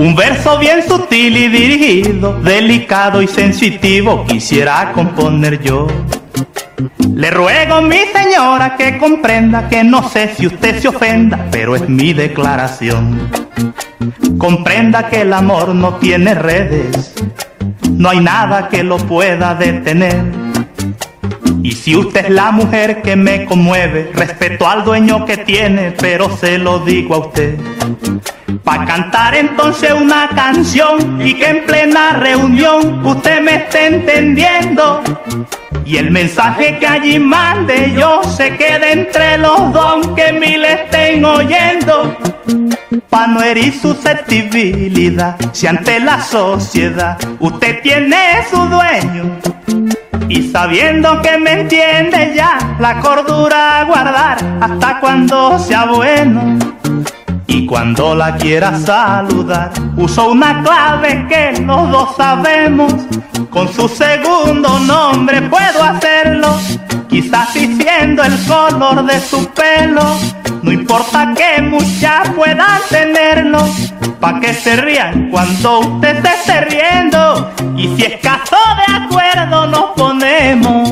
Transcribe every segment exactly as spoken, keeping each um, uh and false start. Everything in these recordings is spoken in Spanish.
Un verso bien sutil y dirigido, delicado y sensitivo, quisiera componer yo. Le ruego, mi señora, que comprenda que no sé si usted se ofenda, pero es mi declaración. Comprenda que el amor no tiene redes, no hay nada que lo pueda detener. Y si usted es la mujer que me conmueve, respeto al dueño que tiene, pero se lo digo a usted. Pa' cantar entonces una canción y que en plena reunión usted me esté entendiendo. Y el mensaje que allí mande yo se quede entre los dos, que mil estén oyendo. Pa' no herir susceptibilidad, si ante la sociedad usted tiene su dueño. Y sabiendo que me entiende ya, la cordura a guardar hasta cuando sea bueno. Y cuando la quiera saludar, uso una clave que los dos sabemos. Con su segundo nombre puedo hacerlo, quizás diciendo el color de su pelo. No importa que muchas puedan tenerlo, pa' que se rían cuando usted se esté riendo. Y si es caso de acuerdo nos ponemos.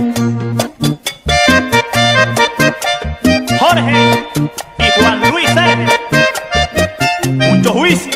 Jorge y Juan Luis R. Mucho juicio.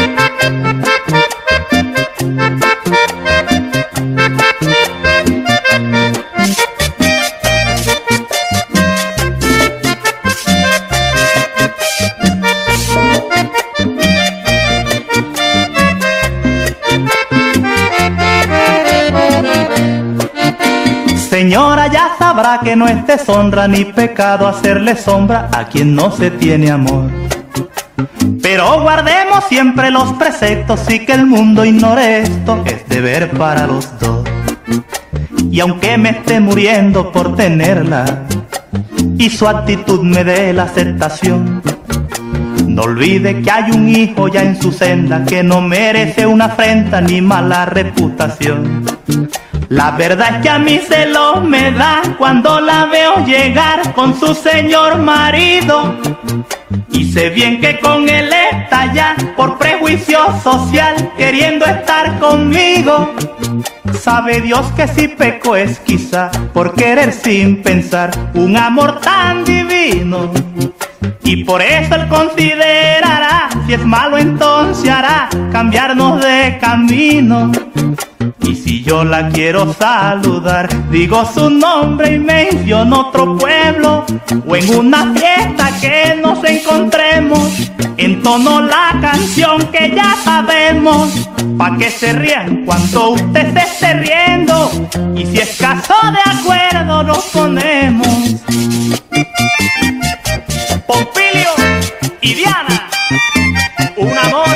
Señora, ya sabrá que no es deshonra ni pecado hacerle sombra a quien no se tiene amor. Pero guardemos siempre los preceptos y que el mundo ignore esto, es deber para los dos. Y aunque me esté muriendo por tenerla y su actitud me dé la aceptación, no olvide que hay un hijo ya en su senda que no merece una afrenta ni mala reputación. La verdad es que a mí celos me da cuando la veo llegar con su señor marido. Y sé bien que con él está ya por prejuicio social queriendo estar conmigo. Sabe Dios que si peco es quizá por querer sin pensar un amor tan divino. Y por eso él considerará, si es malo entonces hará cambiarnos de camino. Y si yo la quiero saludar, digo su nombre y menciono otro pueblo, o en una fiesta que nos encontremos, entono la canción que ya sabemos, pa' que se rían cuando usted se esté riendo. Y si es caso de acuerdo nos ponemos. Pompilio y Diana, un amor